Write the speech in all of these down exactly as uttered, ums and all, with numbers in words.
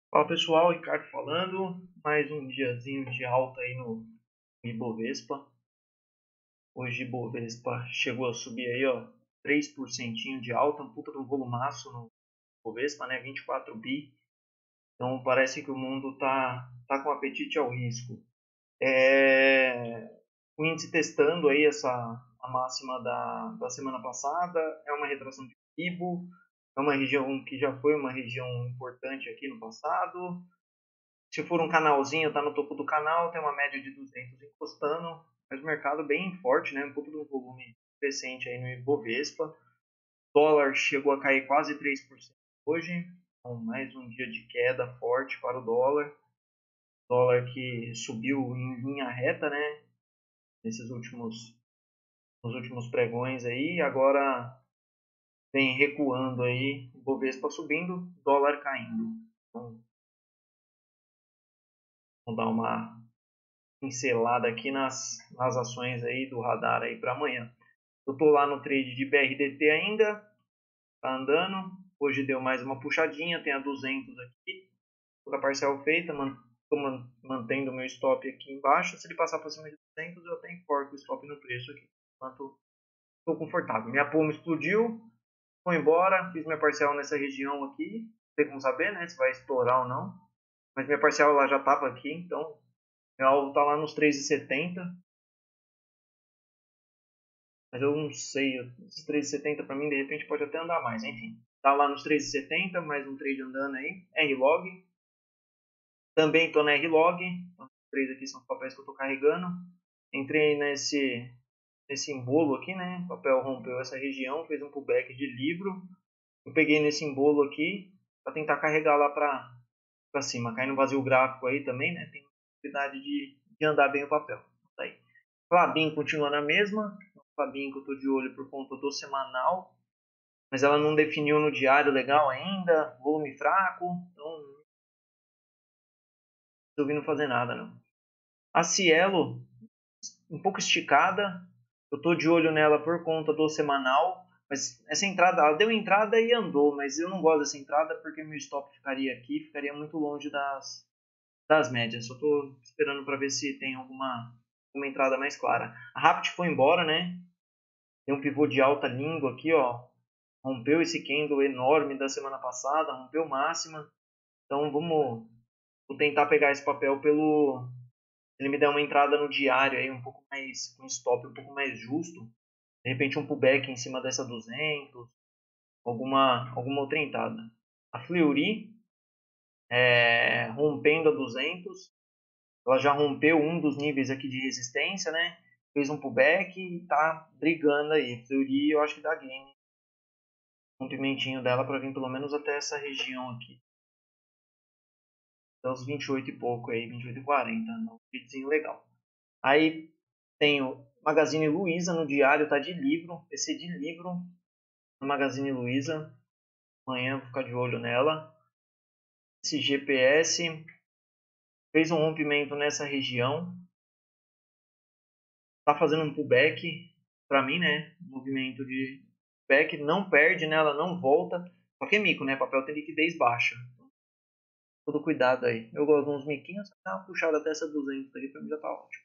Fala pessoal, Ricardo falando, mais um diazinho de alta aí no Ibovespa. Hoje Ibovespa chegou a subir aí, ó, três por cento de alta, um puta de um volumaço no Ibovespa, né, vinte e quatro bi. Então parece que o mundo tá, tá com apetite ao risco. É, o índice testando aí essa a máxima da, da semana passada, é uma retração de Fibo, é uma região que já foi uma região importante aqui no passado. Se for um canalzinho, está no topo do canal, tem uma média de duzentos encostando, mas o mercado bem forte, né? Um pouco de um volume crescente aí no Ibovespa. O dólar chegou a cair quase três por cento hoje, então mais um dia de queda forte para o dólar. O dólar que subiu em linha reta, né? Nesses últimos, nos últimos pregões aí, agora vem recuando aí, o Ibovespa subindo, dólar caindo. Então, vamos dar uma pincelada aqui nas, nas ações aí do radar aí para amanhã. Eu tô lá no trade de B R D T ainda, tá andando. Hoje deu mais uma puxadinha, tem a duzentos aqui, toda a parcial feita, estou mantendo o meu stop aqui embaixo. Se ele passar para cima de duzentos, eu até enforco o stop no preço aqui, enquanto estou confortável. Minha poma explodiu, foi embora, fiz minha parcial nessa região aqui, não tem como saber, né, se vai estourar ou não, mas minha parcial ela já estava aqui, então meu alvo está lá nos três e setenta. Mas eu não sei, esses três e setenta para mim de repente pode até andar mais, enfim. Tá lá nos três e setenta, mais um trade andando aí, R-Log. Também estou na R-Log, então, os três aqui são os papéis que eu estou carregando. Entrei nesse, nesse embolo aqui, né? O papel rompeu essa região, fez um pullback de livro. Eu peguei nesse embolo aqui para tentar carregar lá para cima. Cai no vazio gráfico aí também, né? Tem possibilidade de, de andar bem o papel. Tá aí. Clabin continua na mesma. Clabin que eu estou de olho por conta do semanal, mas ela não definiu no diário legal ainda, volume fraco, então não resolvi não fazer nada não. A Cielo, um pouco esticada, eu estou de olho nela por conta do semanal, mas essa entrada, ela deu entrada e andou, mas eu não gosto dessa entrada porque meu stop ficaria aqui, ficaria muito longe das, das médias. Só estou esperando para ver se tem alguma, uma entrada mais clara. A Rapt foi embora, né? Tem um pivô de alta língua aqui, ó. Rompeu esse candle enorme da semana passada, rompeu máxima. Então vamos vou tentar pegar esse papel pelo ele me der uma entrada no diário aí um pouco mais com um stop um pouco mais justo. De repente um pullback em cima dessa duzentos, alguma alguma outra entrada. A Fleury é, rompendo a duzentos, ela já rompeu um dos níveis aqui de resistência, né? Fez um pullback e tá brigando aí. Fleury eu acho que dá game. Um pimentinho dela para vir pelo menos até essa região aqui. Até os vinte e oito e pouco aí, vinte e oito e quarenta. Um vídeo legal. Aí tem o Magazine Luiza no diário, tá de livro. P C de livro no Magazine Luiza. Amanhã vou ficar de olho nela. Esse G P S fez um rompimento nessa região. Tá fazendo um pullback para mim, né? Movimento de pullback. Não perde, né? Ela não volta. Só que é mico, né? Papel tem liquidez baixa. Todo cuidado aí. Eu gosto de uns miquinhos, dá uma puxada até essa duzentos aí, pra mim já tá ótimo.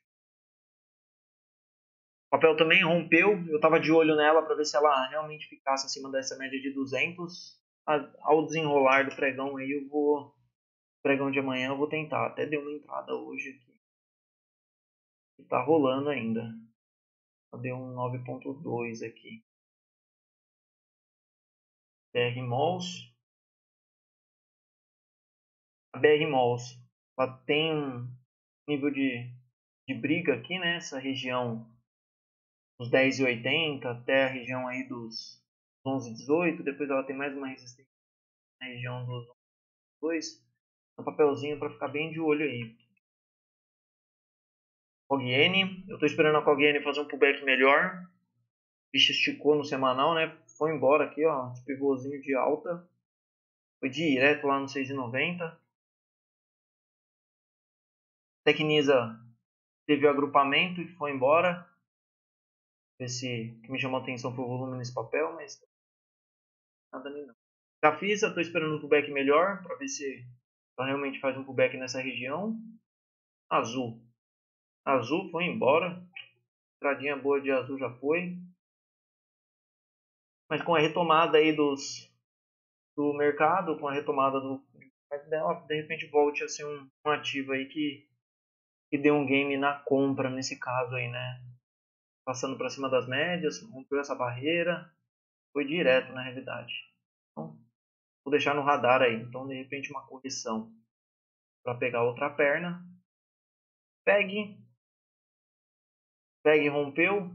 O papel também rompeu, eu estava de olho nela para ver se ela realmente ficasse acima dessa média de duzentos. Ao desenrolar do pregão aí, eu vou, pregão de amanhã eu vou tentar. Até dei uma entrada hoje aqui. E tá rolando ainda. Deu um nove ponto dois aqui. B R Malls. A B R Malls, ela tem um nível de, de briga aqui, né? Essa região dos dez e oitenta até a região aí dos onze e dezoito. Depois ela tem mais uma resistência na região dos dois. Um papelzinho para ficar bem de olho aí. Cogn, eu estou esperando a Cogn fazer um pullback melhor. O bicho esticou no semanal, né? Foi embora aqui, ó, esse pivôzinho de alta. Foi direto lá no seis e noventa. Tecnisa teve o agrupamento e foi embora. Esse que me chamou a atenção foi o volume nesse papel, mas nada nem não. Cafisa, estou esperando um pullback melhor para ver se Ela realmente faz um pullback nessa região. Azul. Azul foi embora. Entradinha boa de azul já foi. Mas com a retomada aí dos, do mercado, com a retomada do dela, de repente volte a ser um, um ativo aí que, que dê um game na compra nesse caso aí, né? Passando para cima das médias, rompeu essa barreira, foi direto na realidade. Então, vou deixar no radar aí. Então, de repente, uma correção para pegar outra perna. Pegue. Pegue rompeu.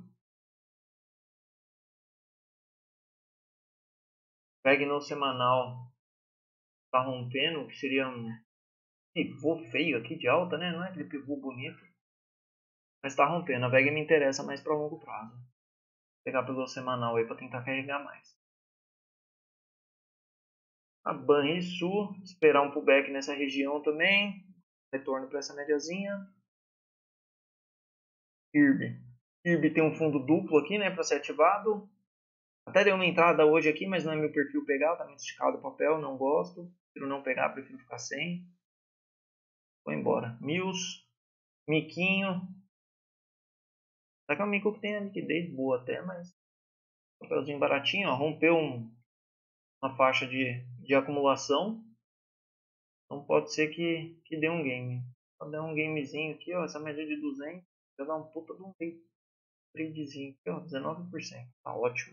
Pegue no semanal. Tá rompendo, que seria um pivô feio aqui de alta, né? Não é aquele pivô bonito. Mas tá rompendo. A V E G me interessa mais para longo prazo. Vou pegar pelo semanal aí para tentar carregar mais. A Banrisul, esperar um pullback nessa região também. Retorno para essa médiazinha. I R B. I R B tem um fundo duplo aqui, né, para ser ativado. Até deu uma entrada hoje aqui, mas não é meu perfil pegar, tá muito esticado o papel, não gosto. Prefiro não pegar, prefiro ficar sem. Vou embora. Mills, Miquinho. Será que é um mico que tem a liquidez boa até, mas papelzinho baratinho, ó, rompeu um, uma faixa de, de acumulação. Então pode ser que, que dê um game. Quando der um gamezinho aqui, ó, essa média de duzentos, já dá um puta de um tradezinho aqui, ó, dezenove por cento. Tá ótimo.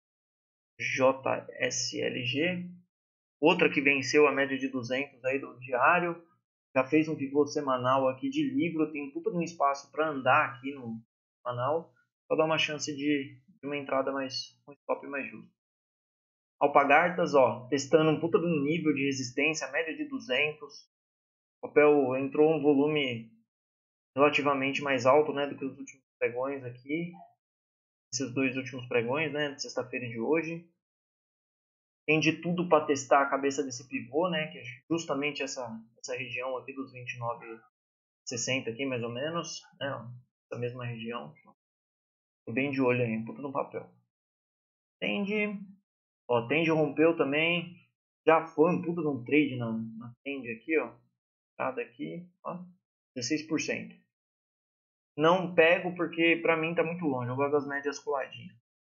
J S L G, outra que venceu a média de duzentos aí do diário, já fez um pivô semanal aqui de livro, tem um puta de um espaço para andar aqui no semanal, para dar uma chance de, de uma entrada mais, um stop mais justo. Alpagartas, ó, testando um puta de um nível de resistência, média de duzentos, o papel entrou um volume relativamente mais alto, né, do que os últimos pregões aqui, esses dois últimos pregões, né, de sexta-feira e de hoje. Tem de tudo para testar a cabeça desse pivô, né, que é justamente essa, essa região aqui dos vinte e nove e sessenta aqui, mais ou menos, né, essa mesma região. Tô bem de olho aí, puta no papel. Tende, ó, Tende rompeu também, já foi um puta de um trade na, na Tende aqui, ó, cada aqui, ó, dezesseis por cento. Não pego porque para mim tá muito longe, eu gosto das médias coladinhas.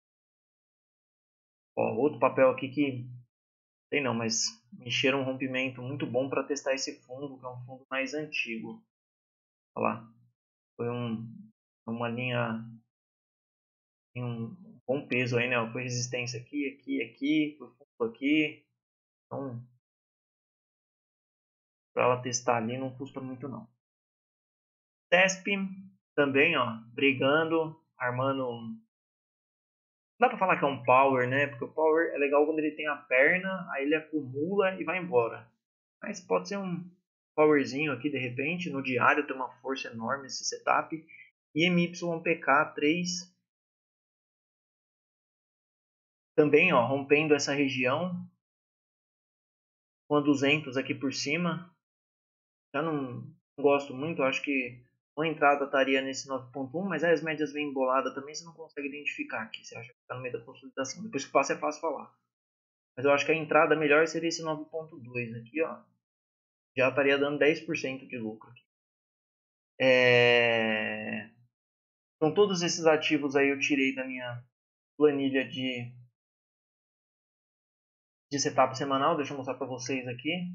Ó, outro papel aqui que sei não, mas mexeram um rompimento muito bom para testar esse fundo, que é um fundo mais antigo. Olha lá, foi um, uma linha em um bom peso aí, né? Foi resistência aqui, aqui, aqui, foi fundo aqui. Então, para ela testar ali não custa muito não. T E S P também, ó, brigando, armando. Não dá para falar que é um power, né? Porque o power é legal quando ele tem a perna, aí ele acumula e vai embora. Mas pode ser um powerzinho aqui de repente, no diário tem uma força enorme esse setup. E M Y P K três também, ó, rompendo essa região com a duzentos aqui por cima. Já não, não gosto muito, acho que uma entrada estaria nesse nove ponto um, mas aí as médias vêm emboladas também, você não consegue identificar aqui, você acha que está no meio da consolidação. Depois que passa é fácil falar. Mas eu acho que a entrada melhor seria esse nove ponto dois aqui, ó. Já estaria dando dez por cento de lucro aqui. É... Então todos esses ativos aí eu tirei da minha planilha de, de setup semanal. Deixa eu mostrar para vocês aqui.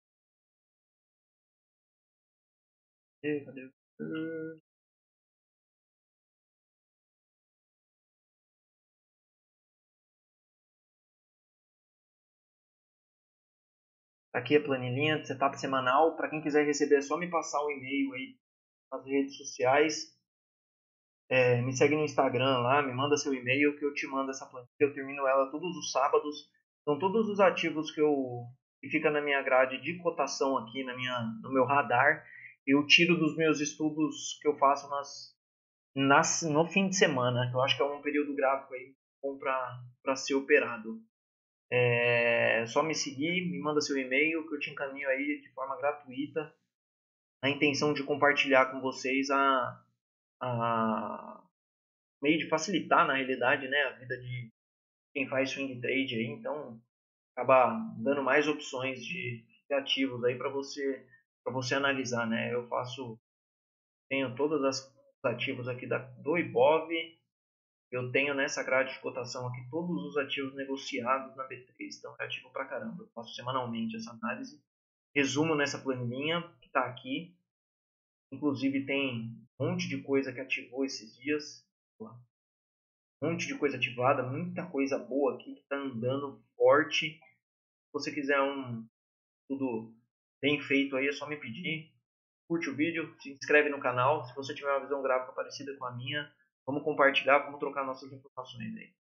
Cadê? Aqui a planilhinha de setup semanal. Para quem quiser receber é só me passar o um e-mail aí nas redes sociais. É, me segue no Instagram lá, me manda seu e-mail que eu te mando essa planilha. Eu termino ela todos os sábados. São todos os ativos que eu que fica na minha grade de cotação aqui na minha, no meu radar. Eu tiro dos meus estudos que eu faço nas, nas, no fim de semana, que eu acho que é um período gráfico aí bom para ser operado. É só me seguir, me manda seu e-mail que eu te encaminho aí de forma gratuita, na intenção de compartilhar com vocês a, a meio de facilitar na realidade, né, a vida de quem faz swing trade aí, então acaba dando mais opções de, de ativos aí para você para você analisar, né? Eu faço tenho todas as ativos aqui da, do Ibov. Eu tenho nessa grade de cotação aqui todos os ativos negociados na B três, então é ativo pra caramba. Eu faço semanalmente essa análise. Resumo nessa planilhinha que está aqui. Inclusive tem um monte de coisa que ativou esses dias. Um monte de coisa ativada, muita coisa boa aqui que está andando forte. Se você quiser um tudo bem feito aí, é só me pedir. Curte o vídeo, se inscreve no canal. Se você tiver uma visão gráfica parecida com a minha, vamos compartilhar, vamos trocar nossas informações aí.